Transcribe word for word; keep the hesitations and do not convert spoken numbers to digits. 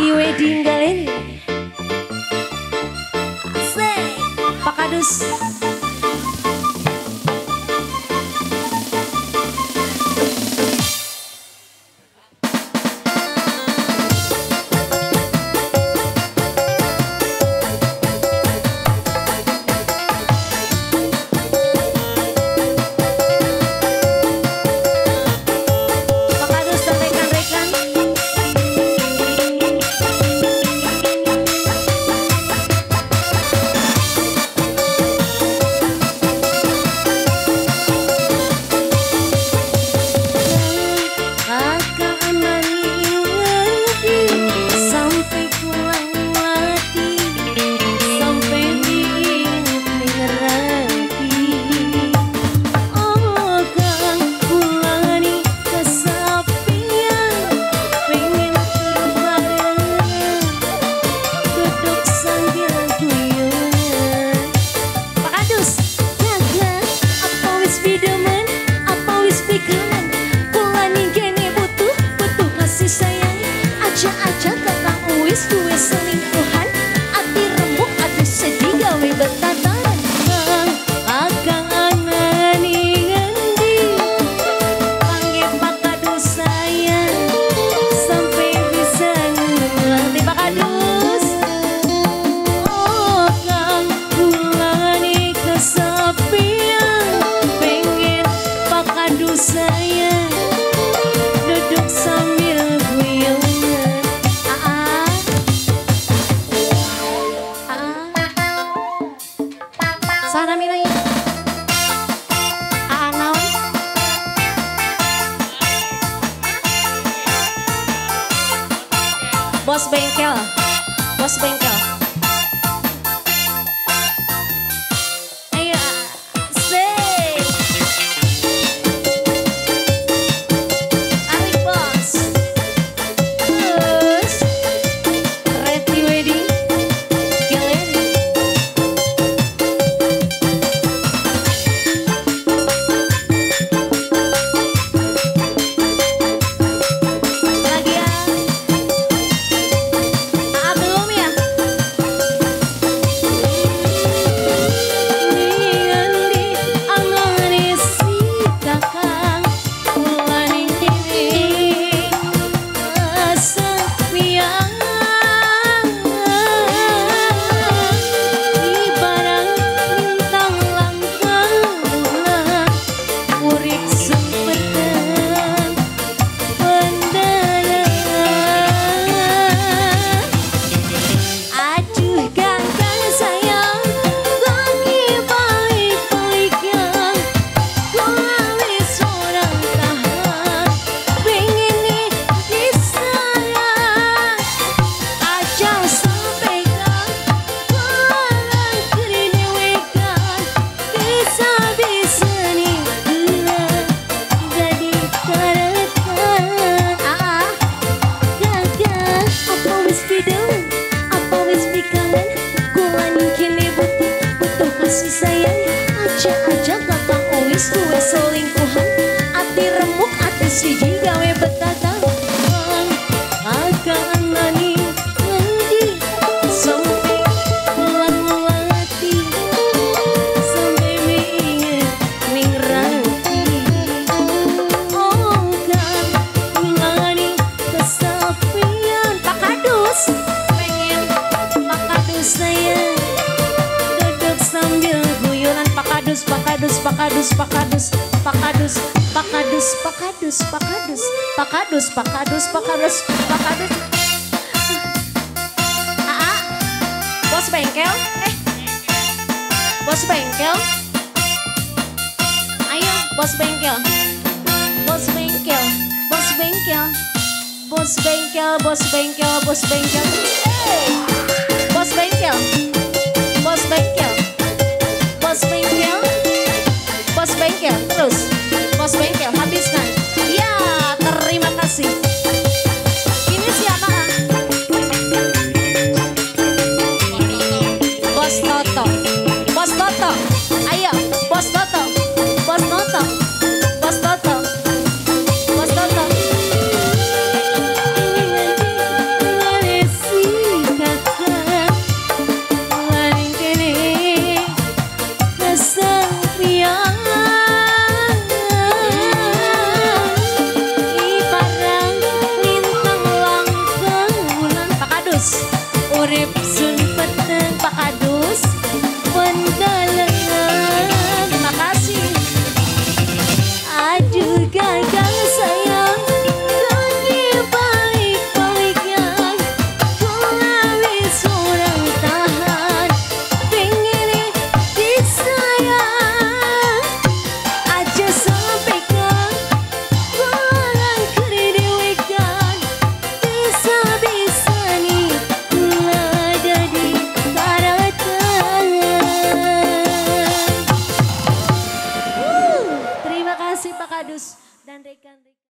Reti Wedding Gallery. Asik, Pak Kadus. Bos bengkel, bos bengkel. Ayo, sing. Arik bos. Terus, Reti Wedding Gallery. Lagi ya. Selingkuhan, ati remuk, ati siji gawe betatan. Akan nani ngendi sampai melati, sampai minget mingrati. Oh kan nani kesepian. Pak Kadus pengen Pak Kadus sayang duduk sambil guyuran. Pak Kadus, Pak Kadus, Pak Kadus, Pak Kadus, Pak Kadus, Pak Kadus, Pak Kadus, Pak Kadus, Pak Kadus, Pak Kadus, Pak Kadus, Pak Kadus. Aa, bos bengkel, eh, bos bengkel, ayo bos bengkel, bos bengkel, bos bengkel, bos bengkel, bos bengkel, bos bengkel, bos bengkel, bos bengkel, bos bengkel. Bos bengkel, terus bos bengkel habiskan. Ya, terima kasih. Ini siapa? Bos Toto, Bos Toto, ayo Bos Toto, Bos Toto, Bos Toto, Bos Toto. kasih Pak Kadus dan rekan-rekan.